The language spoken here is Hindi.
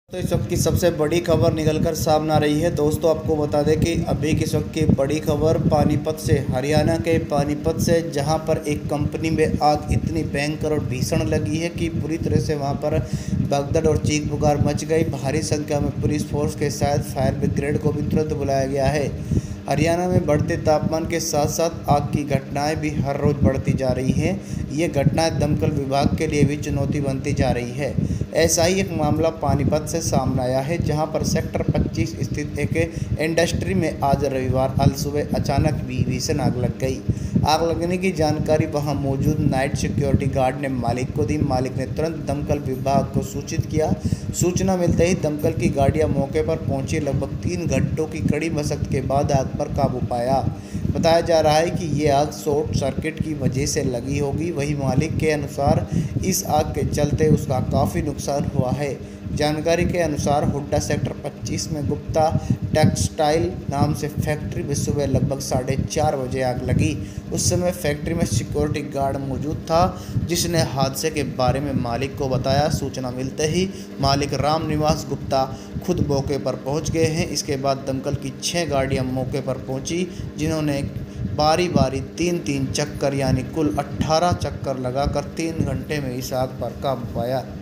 तो इस वक्त की सबसे बड़ी खबर निकलकर सामने आ रही है। दोस्तों आपको बता दें कि अभी की इस वक्त की बड़ी खबर पानीपत से, हरियाणा के पानीपत से, जहां पर एक कंपनी में आग इतनी भयंकर और भीषण लगी है कि पूरी तरह से वहां पर भगदड़ और चीख पुकार मच गई। भारी संख्या में पुलिस फोर्स के साथ फायर ब्रिगेड को भी तुरंत बुलाया गया है। हरियाणा में बढ़ते तापमान के साथ साथ आग की घटनाएं भी हर रोज़ बढ़ती जा रही हैं। ये घटनाएं दमकल विभाग के लिए भी चुनौती बनती जा रही है। ऐसा ही एक मामला पानीपत से सामने आया है, जहां पर सेक्टर 25 स्थित एक इंडस्ट्री में आज रविवार अल सुबह अचानक भीषण आग लग गई। आग लगने की जानकारी वहां मौजूद नाइट सिक्योरिटी गार्ड ने मालिक को दी। मालिक ने तुरंत दमकल विभाग को सूचित किया। सूचना मिलते ही दमकल की गाड़ियां मौके पर पहुंची। लगभग 3 घंटों की कड़ी मशक्कत के बाद आग पर काबू पाया। बताया जा रहा है कि ये आग शॉर्ट सर्किट की वजह से लगी होगी। वहीं मालिक के अनुसार इस आग के चलते उसका काफ़ी नुकसान हुआ है। जानकारी के अनुसार हुड्डा सेक्टर 25 में गुप्ता टेक्सटाइल नाम से फैक्ट्री में सुबह लगभग 4:30 बजे आग लगी। उस समय फैक्ट्री में सिक्योरिटी गार्ड मौजूद था, जिसने हादसे के बारे में मालिक को बताया। सूचना मिलते ही मालिक रामनिवास गुप्ता खुद मौके पर पहुंच गए हैं। इसके बाद दमकल की 6 गाड़ियां मौके पर पहुंची, जिन्होंने बारी बारी 3-3 चक्कर यानी कुल 18 चक्कर लगाकर 3 घंटे में इस आग पर काबू पाया।